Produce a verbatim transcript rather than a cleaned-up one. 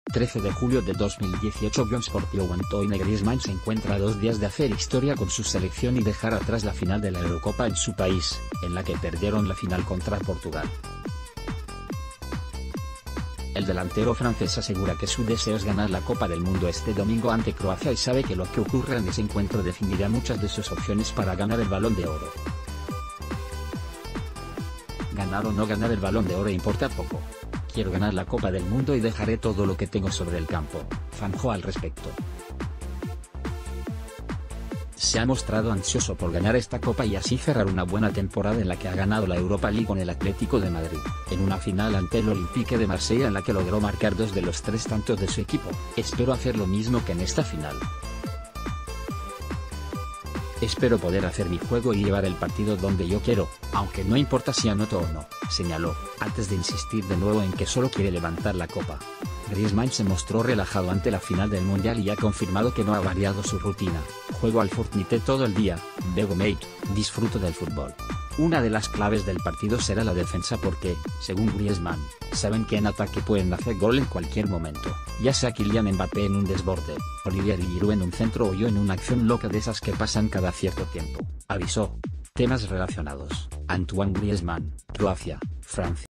trece de julio de dos mil dieciocho. John Sportivo Antoine Griezmann se encuentra a dos días de hacer historia con su selección y dejar atrás la final de la Eurocopa en su país, en la que perdieron la final contra Portugal. El delantero francés asegura que su deseo es ganar la Copa del Mundo este domingo ante Croacia y sabe que lo que ocurra en ese encuentro definirá muchas de sus opciones para ganar el Balón de Oro. Ganar o no ganar el Balón de Oro importa poco. Quiero ganar la Copa del Mundo y dejaré todo lo que tengo sobre el campo, fanjó al respecto. Se ha mostrado ansioso por ganar esta copa y así cerrar una buena temporada en la que ha ganado la Europa League con el Atlético de Madrid, en una final ante el Olympique de Marsella en la que logró marcar dos de los tres tantos de su equipo. Espero hacer lo mismo que en esta final. Espero poder hacer mi juego y llevar el partido donde yo quiero, aunque no importa si anoto o no, señaló, antes de insistir de nuevo en que solo quiere levantar la copa. Griezmann se mostró relajado ante la final del Mundial y ha confirmado que no ha variado su rutina. Juego al Fortnite todo el día, Bego mate, disfruto del fútbol. Una de las claves del partido será la defensa porque, según Griezmann, saben que en ataque pueden hacer gol en cualquier momento, ya sea Kylian Mbappé en un desborde, Olivier Giroud en un centro o yo en una acción loca de esas que pasan cada cierto tiempo, avisó. Temas relacionados: Antoine Griezmann, Croacia, Francia.